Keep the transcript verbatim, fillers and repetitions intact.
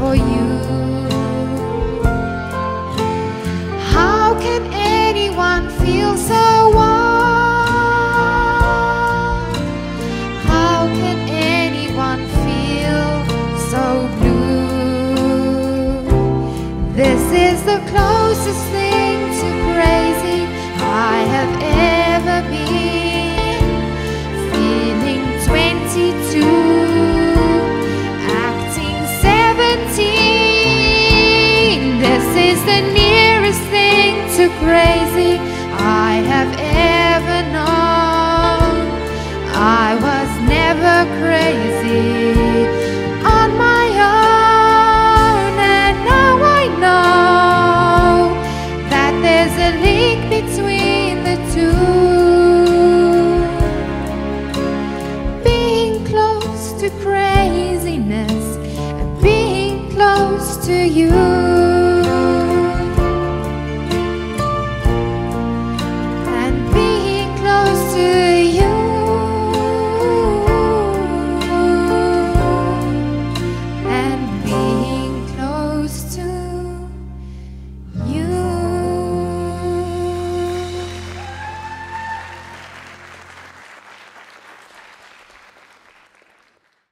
for you. How can anyone feel so warm? How can anyone feel so blue? This is the closest thing to crazy I have ever been. Feeling twenty-two, acting seventeen. This is the nearest thing to crazy I have ever known. I was never crazy on my own, and now I know that there's a link between the two. Being close to craziness and being close to you.